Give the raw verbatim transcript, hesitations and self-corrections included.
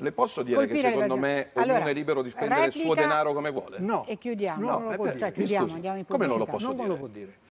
Le posso dire che secondo me ognuno allora, è libero di spendere replica... il suo denaro come vuole? No. E chiudiamo. No, non lo può cioè, dire. chiudiamo, Scusi, andiamo in come non lo pubblicità. posso Non me dire? lo può dire.